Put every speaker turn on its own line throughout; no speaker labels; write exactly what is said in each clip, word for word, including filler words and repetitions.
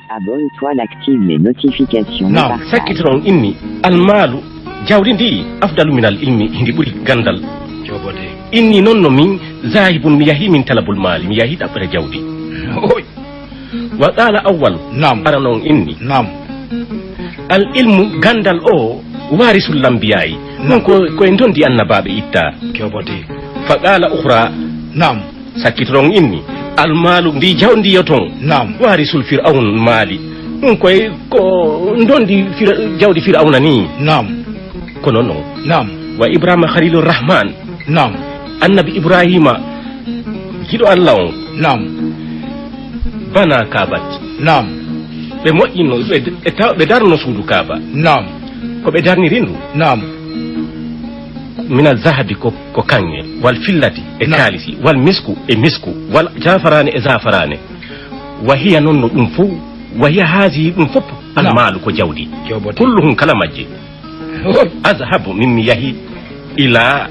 Abonne-toi, active les notifications.
Naam, sakitron inni almalu jawdi ndi afdalu min al ilmi hindi buri gandal
jobode
inni nonno min zahibun mi yahi min talabul mali mi yahi dabere jawdi
oy
wa qala awwal
nam
aranon inni
nam
al ilmu gandal o warisul lambiyai non ko ko en dondi annababe itta
jobode
fa qala ukhra
nam
sakitron inni almalu ndi jawdi yoton
nam
warisul fir'aun mali non ko ko dondi jawdi fir'auna ni
nam
kono non
nam
wa ibrahima khalilur rahman
nam
annabi ibrahima gido allah on
nam
bana kabat
nam
be moƴƴino be darno suudu kaba
nam
ko be darni rindu
nam
min al-zahabi ko ko kange wal fillati e kalisi wal misku e misku wal jafarane e zafarane wa hiya nonno dum fu wa hiya hazi dum fop al malu ko jawdi kulluhum kala majji azhabu mimmi yahi ila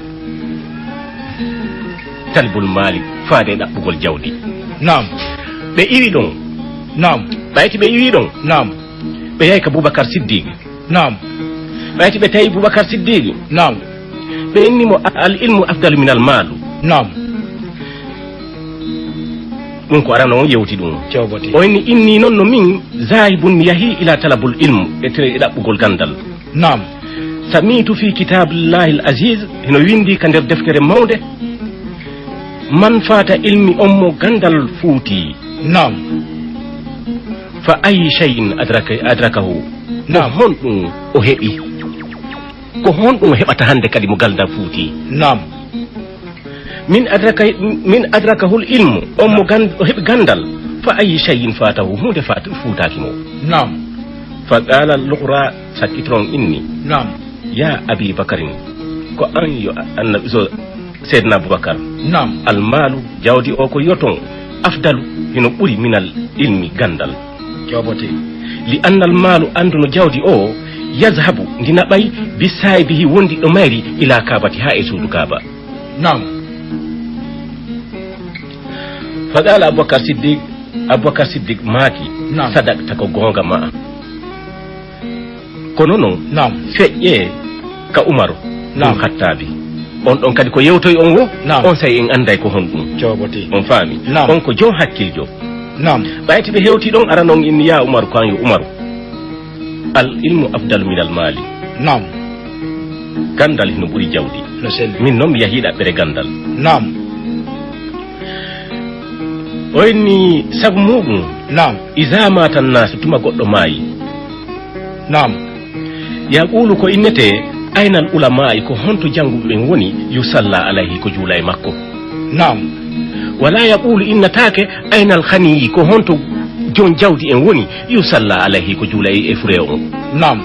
talbul mali faade dabbugol jawdi
nam
be iri don
nam
bayti be iri don
nam
be yay ka Boubacar Siddiq
nam
bayti be tay Boubacar Siddiq
nam
be inni mo al ilmu afdalu min al mal
nam
mun ko arano yewti dum
jawbati
o inni inni nonno min zahibun yahi ila talabul ilm e tere dabbugol gandal
nam
samitu fi kitabillahi al-aziz hino windi ka der deftere mawde man fata ilmi ummo gandal fuuti
nam
fa ay shay'in adraka adrakahu
nam
hon dum o hebi ko hon dum hebata hande kadi mo galdal fuuti
nam
min adraka min adrakahu al-ilmu ummo gand o hebi gandal fa ay shay'in fatahu hunde fatu fuutaki mo
nam
fa qala al-lughra sakitron inni
nam
ya abi bakarin ko an yo annabi so sayyidina abubakar
nam
almalu jawdi o ko yoton afdalu hino buri minal ilmi gandal
jawbati
li anna almalu anduno jawdi o yazhabu ndina bay bisaybihi wondi do mari ila kabati ha e suudu kaba
nam
fadala abubakar siddiq abubakar siddiq maki sadak tako gonga ma kono non
nam
feƴƴe ka umaru
nam
khattabi on don kadi ko yewtoy on wo on say en anday ko hon dum
joboti
on faami on ko jo hakkiljo
nam
bayti be hewti don aranon in ya umaru kan yo umaru al ilmu afdalu min al mali
nam
gandal hino buri jawdi
no selli
min non yahida bere gandal
nam
oyni sabu mudum
nam
izama tan nas tuma goddo mayi
nam
yaqulu ko innete aynal ulama ko honto jangube ben woni yusalla alayhi ko julay makko
nam
wala yaqulu innatake aynal khani ko honto jon jawdi en woni yusalla alayhi ko julay e fure on
nam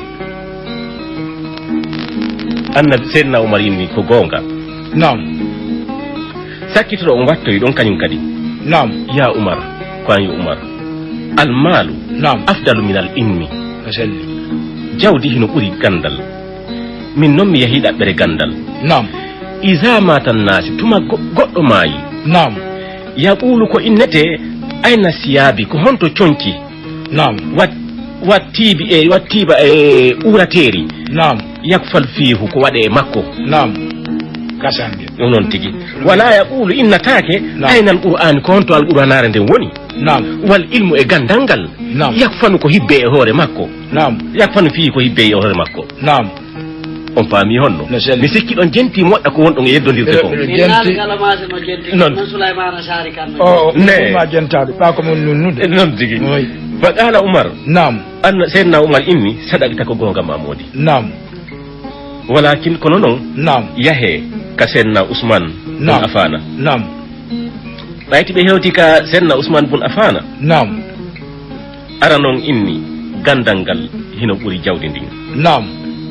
annabi sayyidina umar inni ko gonga
nam
sakitro on wattoy don kanyum kadi
nam
ya umar ko an umar al malu
nam
afdalu min al ilmi
asalli
jawdi hino buri gandal min non mi yahida bere gandal
nam
iza matan nasi tuma goddo mayi
nam
yaqulu ko innete ayna siyabi ko honto chonki
nam
wat wattibi e wattiba e urateri
nam
yakfal fihu ko wade makko
nam kasange
non tigi wala yaqulu innatake ayna alquran ko honto alquranare den woni
nam
wal ilmu e gandangal
nam
yakfanu ko hibbe e hore makko
nam
yakfanu fi ko hibbe e hore makko
nam
on faami honno mi sikki don jenti modda ko wondon e yeddondirde ko
jenti
non
Sulaymana Sari kan
o ne ma jentaade ba ko mon nunnude
non digi fa qala umar
nam
anna sayyidina umar inni sadaqta ko gonga mamodi
nam
walakin kono non
nam
yahe ka sayyidina usman
nam
afana
nam
bayti be hewti ka sayyidina usman bun afana
nam
aranon inni gandangal hino buri jawdi ndin
nam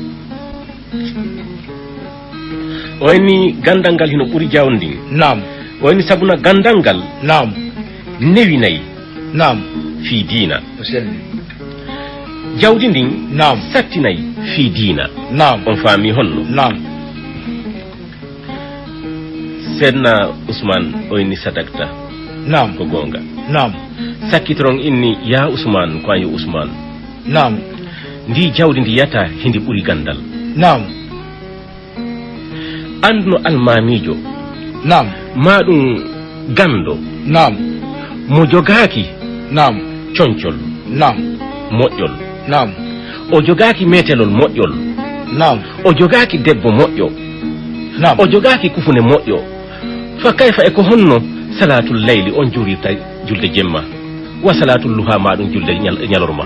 wayni gandangal hino buri jawdi
nam
wayni sabuna gandangal
nam
newi nay
nam
fi dina
asalli
jawdi ndin
nam
sattinay fi dina
nam
on faami honno
nam
sayyidina usman oyni sadaqta
nam
ko gonga
nam
sakkitoron inni ya usman ko ayo usman
nam
ndi jawdi ndi yata hindi buri gandal
nam
andno almamijo
nam
madum gando
nam
mo jogaki
nam
concol
nam
moƴƴol
nam
o jogaki metelol moƴƴol
nam
o jogaki debbo moƴƴo
nam
o jogaki kufune moƴƴo fa kayfa e ko honno salatul layli on jurirta julde jemma wa salatul luha ma dum julde nyalorma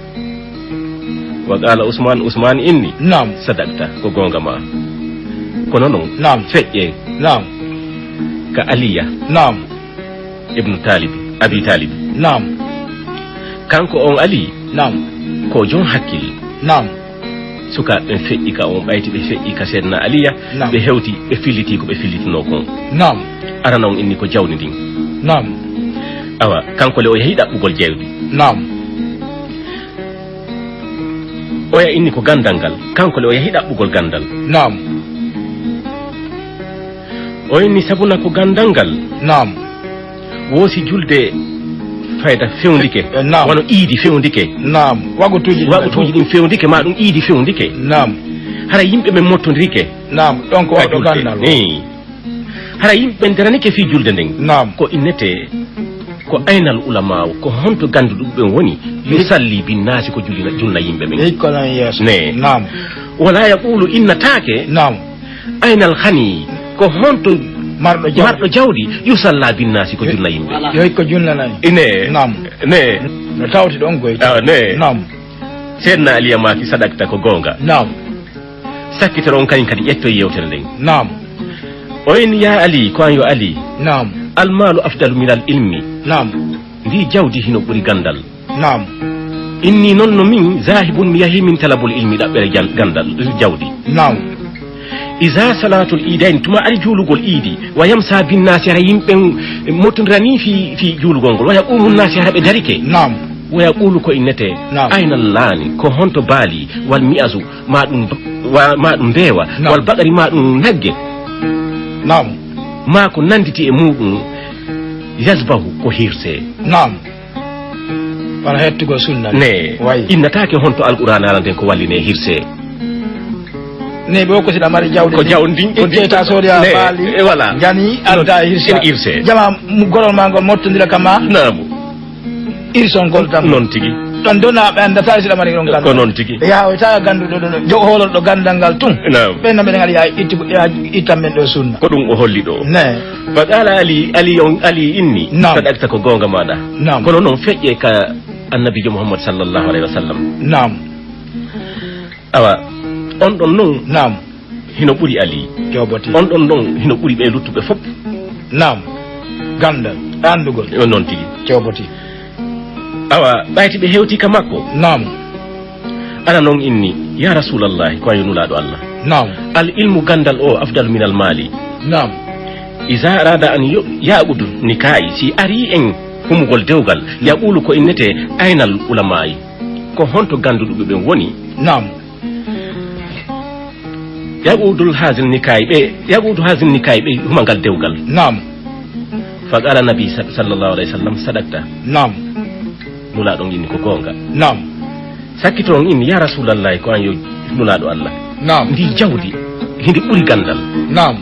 wa qala usman usman inni
nam
sadaqta ko gonga ma kono non
nam
fejje
nam
ka aliya
nam
ibn talib abi talib
nam
kanko on ali
nam
ko jon hakkil
nam
suka be fe'i ka on bayti be fe'i ka sedna aliya be hewti be filliti ko be fillitino kon
nam
arana on inni ko jawni din
nam
awa kanko le o yahi dabbugol jewdi
nam
o ya inni ko gandangal kanko le o yahi dabbugol gandal
nam
o inni sabuna ko gandangal
nam
wosi julde fayda fewndike
nam
wano iidi fewndike
nam wagutuji
wagutuji din fewndike ma dum iidi fewndike
nam
hara yimbe men mottondirike
nam donc o do gandal
ni hara yimbe deranike fi julde nden
nam
ko innete ko aynal ulama ko honto gandu dubbe woni yusalli bin nasi ko julina julna yimbe men
ko lan yes
ne
nam
wala yaqulu inna take
nam
aynal khani ko honto
mardo jawdi
mardo jawdi yusalla bin nasi ko julna yimbe
yoy ko julna nan
ine
nam
ne
no tawti don goy
ah ne
nam
sedna aliya ma ki sadakta ko gonga
nam
sakkitoron kany kadi yetto yewtere nden
nam
o en ya ali ko ayo ali
nam
al malu afdalu min al ilmi
nam
ndi jawdi hino buri gandal
nam
inni nonno min zahibun mi yahi min talabul ilmi dabbere gandal jawdi
nam
iza salatul idain tuma ari julugol idi wa yamsa bin nasi ra yimbe motunrani fi fi julugol gol wa yaqumu nasi rabe darike
nam
wa yaqulu ko innete ayna lani ko honto bali wal mi'azu ma dum wa ma dum bewa wal bagari ma dum nagge
nam
ma ko nanditi e mudum yazbahu ko hirse
nam wala hettugo sunna
ne innatake honto alquran alande ko walline hirse
ne be ko sida mari jawde
ko jawdi
ko jeta soriya bali
e wala
jani alda hirse
hirse
jama mu golol ma ngol mottondira kama
namu
irson gol tam
non tigi
don dona be anda tari sida mari ron kan
ko non tigi
ya o ta gandu do do jo holol do gandangal tun
naam
be nambe ngal ya itti itamen do sunna
ko dum o holli do
ne
badala ali ali on ali inni sadaqta ko gonga mada kono non fejje ka annabi muhammad sallallahu alaihi wasallam
naam
awa on don non
naam
hino buri ali
joboti
on don non hino buri be luttube fop
naam gandal andugol
on non tigi
joboti
awa bayti be hewti ka makko
naam
ana non inni ya rasulullah ko ayunula do allah
naam
al ilmu gandal o afdal min al mali
naam
iza arada an ya'budu nikai si ari en humugol dewgal yaqulu ko innete aynal ulamai ko honto gandudo be woni
naam
yaqudul hazin nikai be yaqudu hazin nikai be humagal dewgal
naam
fa qala nabi sallallahu alaihi wasallam sadaqta
naam
nula don inni ko gonga
naam
sakiton inni ya rasulullah ko an yo nula do allah
naam
ndi jawdi hindi buri gandal
naam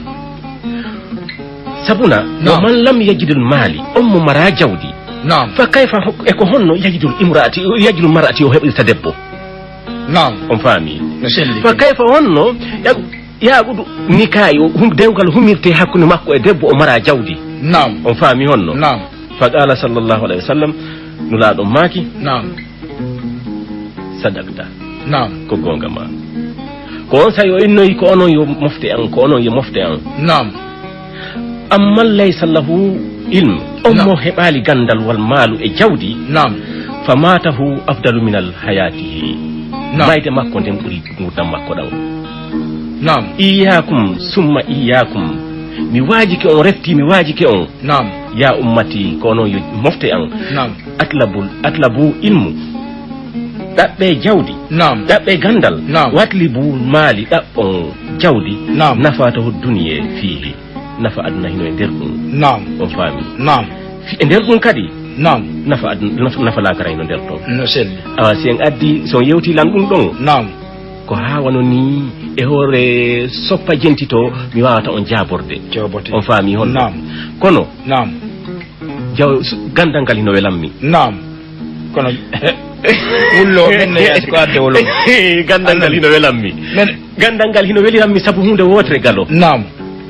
sabuna no man lam yajidul mali ummu mara jawdi
naam
fa kayfa e ko honno yajidul imraati yajidul marati o hebita debbo
naam
on fami
nasendi
fa kayfa honno ya gudu nikayo hum dewgal humirte hakkunde makko e debbo o mara jawdi
naam
on fami honno
naam
fa qala sallallahu alaihi wasallam nula do maki
naam
sadaqta
naam
ko gonga ma ko on sayo innoy ko onon yo mofte an ko onon yo mofte an
naam
amma laysa lahu ilm ummo hebali gandal wal malu e jawdi
naam
famatahu afdalu min al hayatihi bayde makko den buri ngudam makko daw
naam
iyyakum summa iyyakum mi wajike on refti mi wajike on
naam
ya ummati ko non yo mofte an
naam
atlabul atlabu ilmu dabbe jawdi
naam
dabbe gandal
naam
watlibu mali dabbon jawdi
naam
nafatahu dunya fihi nafa adna hino e der dum
naam
on fami
naam
fi e der dum kadi
nam
nafa nafa lakaray no nder ton
no selli
awa si en addi so yewti lan ɗum ɗon
nam
ko ha wano ni e hoore soppa jentito mi wawata on jaborde
jobote
on faami hon
nam
kono
nam
jaw gandal ngal hino welammi
nam kono wullo men yaasi ko adde wolo
gandal ngal hino welammi
men
gandal ngal hino welirammi sabu hunde wotere galo
nam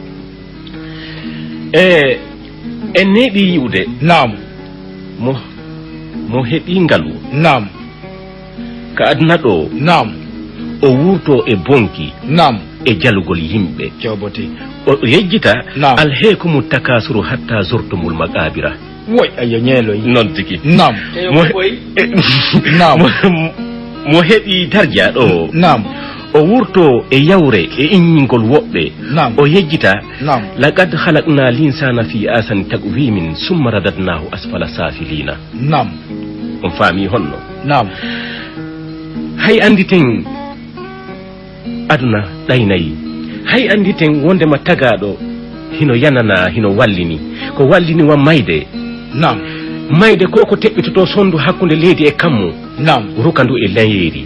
e en neeɓi yiwde
nam
mo mo heɓi ngalu
nam
ka aduna ɗo
nam
o wurto e bonki
nam
e jalugol yimɓe
jobote
o yejjita
Naam.
alhaykumu takasuru hatta zurtumul maqabira
woy ayo ñeeloy
non tigi
nam
mo
Naam.
mo- mo heɓi darja ɗo
nam
o wurto e yawre e inningol woɓɓe
Naam.
o yejjita
nam
laqad halaqna linsana fi asani taqwimin summa radadnahu asfala safilina
nam
on faami honno
nam
hay anditen aduna ɗaynayi hay anditen wondema tagaɗo hino yanana hino wallini ko wallini wa mayde
nam
mayde ko ko teɓɓitoto sondu hakkude leydi e kammu
nam
ruka ndu e layeeri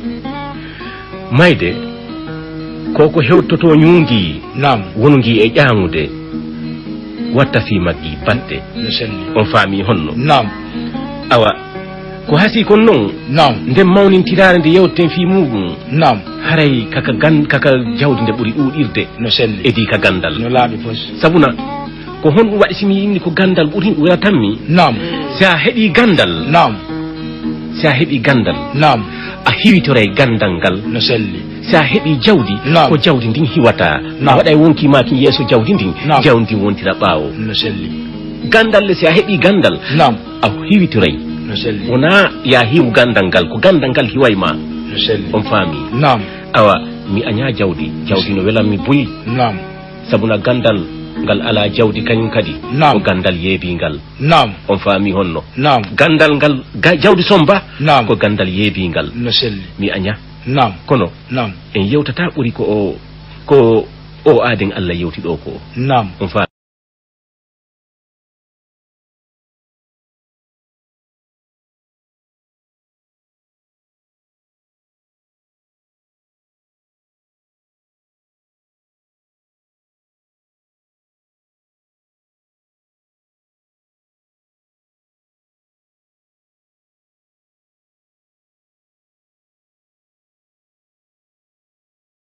mayde koko hewtoto ñuungi
nam
wongi e ƴaŋude watta fi maggi batte
no selli
on faami honno
nam
awa ko hasi kon noon
nam
nden mawnintirare nde yewteten fi muɗum
nam
haray kaka gan kaka jawdi nde ɓuri ɗuɗirde
no selli
edi ka gandal
no laaɓi fos
sabuna ko hon ɗum waɗi simi inni ko gandal ɓuri ɓuratanmi
nam
si a heeɓi gandal
nam
si a heeɓi gandal
nam
a hiwitore gandal ngal
no selli
si a heeɓi jawdi
Naam.
ko jawdi ndin hiwata
Naam.
a waɗa e wonkimaki yeeso jawdi ndin
Naam.
jawdi ndin wontira ɓaawo
no selli
gandal le si a heeɓi gandal
nam
a hiwitoray
no selli
wona ya hiw gandal ngal ko gandal ngal hiwayma
no selli
on faami
nam
awa mi aña jawdi jawdi no welanmi boyi
nam
sabuna gandal ngal ala jawdi kañum kadi
Naam.
ko gandal yeebingal
nam
on faami honno
nam
gandal ngal ga, jawdi somba
Naam.
ko gandal yeebingal
no selli
mi aña
nam
kono
nam
en yewtata ɓuri ko o ko o aaden Allah yewti ɗo ko
nam
on faami